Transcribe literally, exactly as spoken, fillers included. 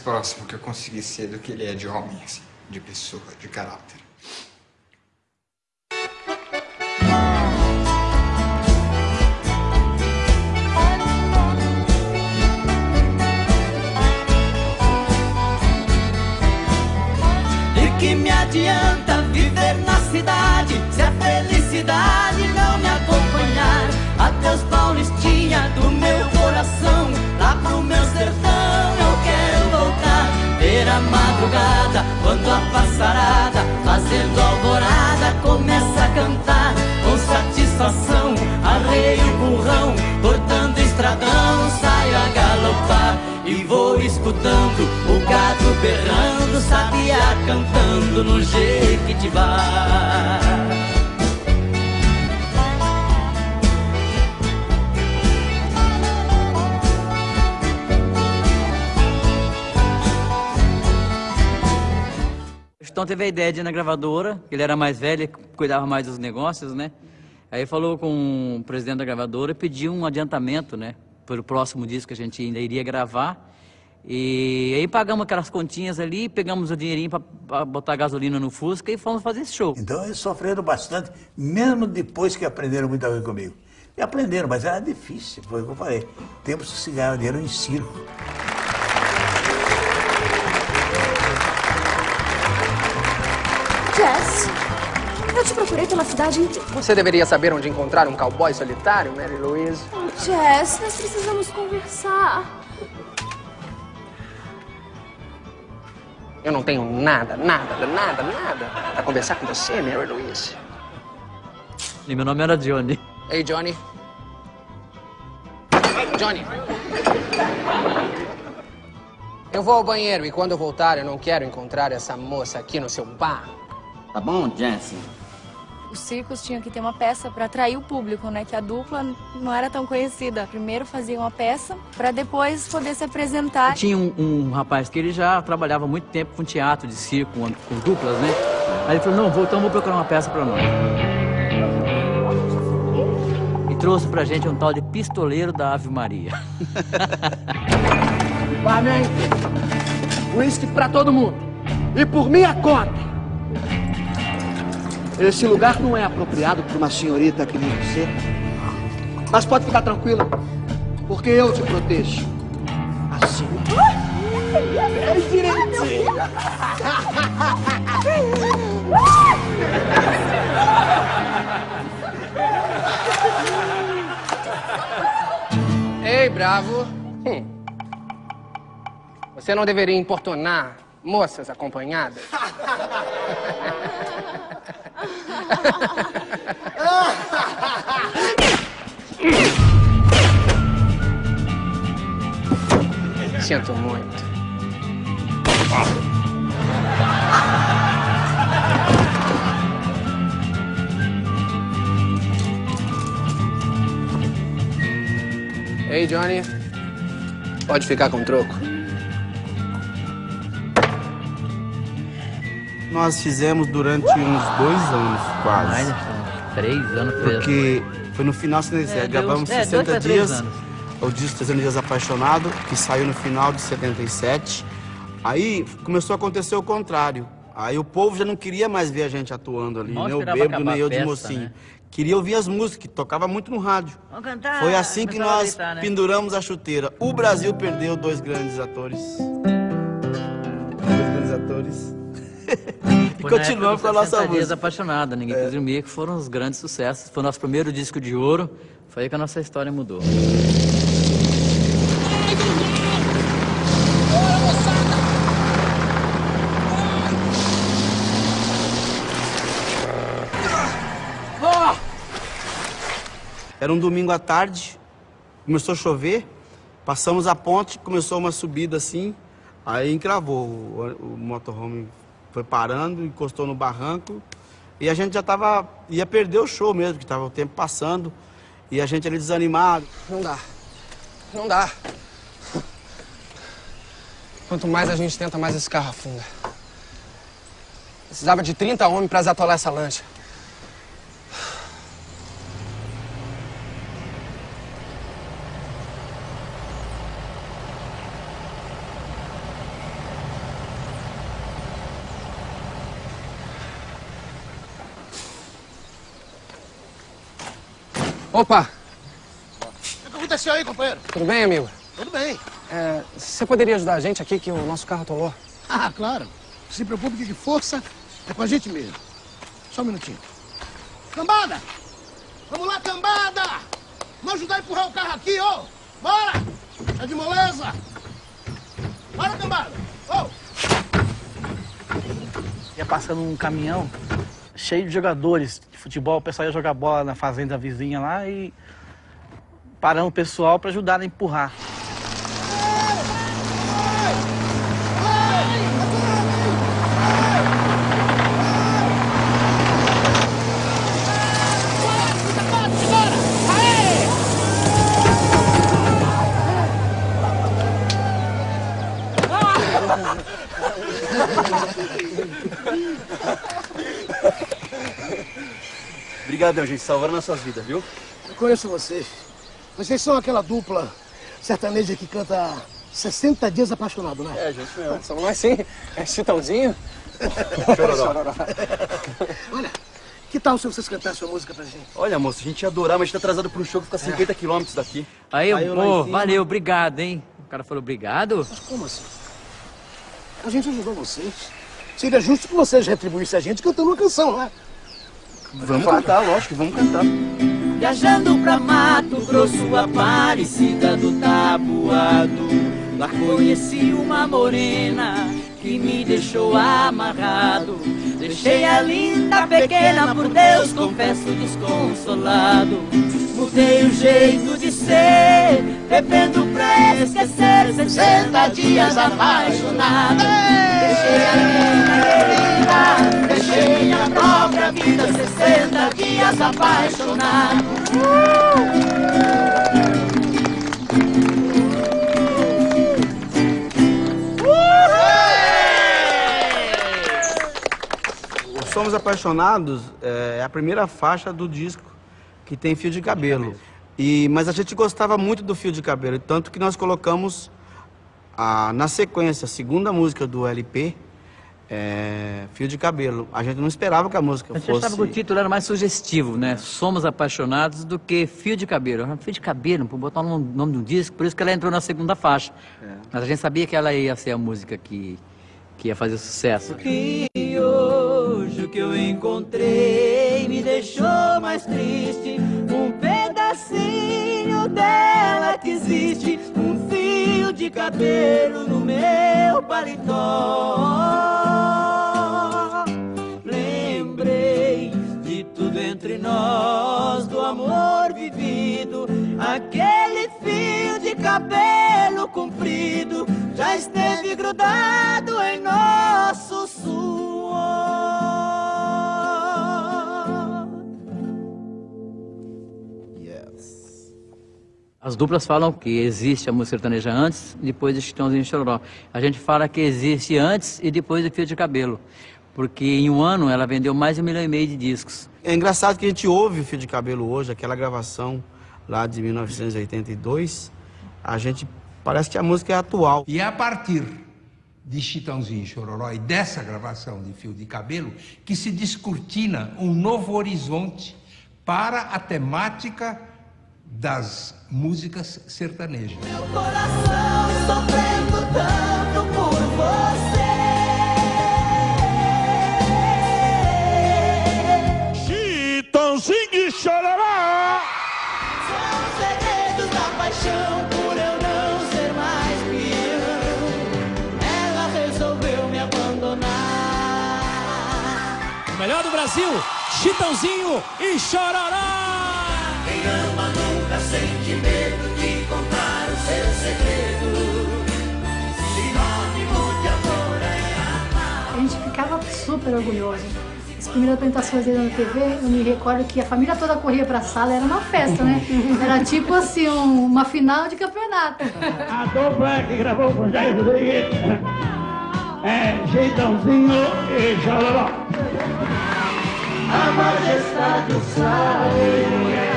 próximo que eu consegui ser do que ele é de homem, assim, de pessoa, de caráter. De que me adianta viver na cidade se a felicidade não me acompanhar? Adeus, Paulistinha do meu coração, lá pro meu sertão eu quero voltar. Ver a madrugada, quando a passarada, fazendo alvorada, começa a cantar. Com satisfação, arreio o currão, cortando estradão, saio a galopar. E vou escutando o gado berrando, sabiá cantando no Jequitibá. Então teve a ideia de ir na gravadora, ele era mais velho, cuidava mais dos negócios, né? Aí falou com o presidente da gravadora e pediu um adiantamento, né? Pelo próximo disco que a gente ainda iria gravar. E aí pagamos aquelas continhas ali, pegamos o dinheirinho para botar gasolina no Fusca e fomos fazer esse show. Então eles sofreram bastante, mesmo depois que aprenderam muita coisa comigo. E aprenderam, mas era difícil, foi o que eu falei. Temos que se ganhar dinheiro em circo. Jess, eu te procurei pela cidade inteira. Você deveria saber onde encontrar um cowboy solitário, Mary Louise. Oh, Jess, nós precisamos conversar. Eu não tenho nada, nada, nada, nada pra conversar com você, Mary Louise. E meu nome era Johnny. Ei, Johnny. Johnny. Eu vou ao banheiro e quando eu voltar eu não quero encontrar essa moça aqui no seu bar. Tá bom, Jesse? Os circos tinham que ter uma peça para atrair o público, né? Que a dupla não era tão conhecida. Primeiro fazia uma peça para depois poder se apresentar. Tinha um, um rapaz que ele já trabalhava muito tempo com teatro de circo, com, com duplas, né? Aí ele falou, não, vou, então vou procurar uma peça para nós. E trouxe pra gente um tal de pistoleiro da Ave Maria. Barman, uísque pra todo mundo. E por minha conta. Esse lugar não é apropriado para uma senhorita que nem você. Mas pode ficar tranquila, porque eu te protejo. Assim. É direitinho. Ei, bravo. Hum. Você não deveria importunar moças acompanhadas? Sinto muito. Ei, Johnny. Pode ficar com o troco. Nós fizemos durante uns dois anos, quase. Mais, três anos. Porque foi no final, é, gravamos é, sessenta dias, o disco sessenta dias Apaixonado, que saiu no final de setenta e sete. Aí começou a acontecer o contrário. Aí o povo já não queria mais ver a gente atuando ali, nem o bêbado, nem eu de mocinho. Né? Queria ouvir as músicas, que tocava muito no rádio. Vamos cantar, foi assim que nós gritar, né? penduramos a chuteira. O Brasil perdeu dois grandes atores. Dois grandes atores. E continuamos com a nossa música. Dias Apaixonada, ninguém quis dormir, que foram os grandes sucessos. Foi o nosso primeiro disco de ouro. Foi aí que a nossa história mudou. Era um domingo à tarde, começou a chover, passamos a ponte, começou uma subida assim, aí encravou, o, o motorhome foi parando, encostou no barranco e a gente já tava, ia perder o show mesmo, que tava o tempo passando e a gente ali desanimado. Não dá, não dá. Quanto mais a gente tenta, mais esse carro afunda. Precisava de trinta homens para desatolar essa lancha. Opa! O que aconteceu aí, companheiro? Tudo bem, amigo? Tudo bem. É, você poderia ajudar a gente aqui, que o nosso carro atolou? Ah, claro. Não se preocupe que força é com a gente mesmo. Só um minutinho. Cambada! Vamos lá, cambada! Vamos ajudar a empurrar o carro aqui, ô! Bora! É de moleza! Bora, cambada! Ô! Ia passando um caminhão cheio de jogadores de futebol, o pessoal ia jogar bola na fazenda vizinha lá e parando o pessoal para ajudar a empurrar. Obrigadão, gente. Salvaram nossas vidas, viu? Eu conheço vocês. Vocês são aquela dupla sertaneja que canta sessenta dias apaixonado, né? É, gente, mesmo. Somos nós sim. É Chitãozinho. Chororó. Olha, que tal se vocês cantassem sua música pra gente? Olha, moço, a gente ia adorar, mas a gente tá atrasado pra um show que fica cinquenta quilômetros daqui. Aí, Aí eu lá pô, em cima. valeu, obrigado, hein? O cara falou obrigado? Mas como assim? A gente ajudou vocês. Seria justo que vocês retribuíssem a gente cantando uma canção, não é? Vamos cantar, lógico, vamos cantar. Viajando pra Mato Grosso, Aparecida do Tabuado, lá conheci uma morena que me deixou amarrado. Deixei a linda pequena, por Deus, confesso desconsolado. Mudei o jeito de ser, bebendo pra esquecer, sessenta dias apaixonado. Deixei a linda querida, deixei minha própria vida, sessenta dias apaixonado. Somos Apaixonados é a primeira faixa do disco que tem Fio de Cabelo. E, mas a gente gostava muito do Fio de Cabelo, tanto que nós colocamos a, na sequência a segunda música do L P, é, Fio de Cabelo. A gente não esperava que a música A gente fosse... achava que o título era mais sugestivo, né? Somos Apaixonados do que Fio de Cabelo. Fio de Cabelo, por botar o nome do disco, por isso que ela entrou na segunda faixa. É. Mas a gente sabia que ela ia ser a música que, que ia fazer sucesso. E hoje o que eu encontrei me deixou mais triste. Um pedacinho dela que existe, um fio de cabelo no meu paletó. Lembrei de tudo entre nós, do amor vivido. Aquele fio de cabelo comprido já esteve grudado em nosso suor. As duplas falam que existe a música sertaneja antes e depois de Chitãozinho e Chororó. A gente fala que existe antes e depois do Fio de Cabelo, porque em um ano ela vendeu mais de um milhão e meio de discos. É engraçado que a gente ouve o Fio de Cabelo hoje, aquela gravação lá de mil novecentos e oitenta e dois, a gente parece que a música é atual. E é a partir de Chitãozinho e Chororó e dessa gravação de Fio de Cabelo que se descortina um novo horizonte para a temática das músicas sertanejas. Meu coração sofrendo tanto por você. Chitãozinho e Chororó. São segredos da paixão por eu não ser mais peão. Ela resolveu me abandonar. O melhor do Brasil, Chitãozinho e Chororó. Quem ama nunca sente medo de contar o seu segredo. Sinônimo de amor é amar. A gente ficava super orgulhoso. As primeiras apresentações dele na T V, eu me recordo que a família toda corria pra sala, era uma festa, né? Era tipo assim, um, uma final de campeonato. A dupla que gravou com Jair Rodrigues é Chitãozinho e Chororó. A majestade sabe.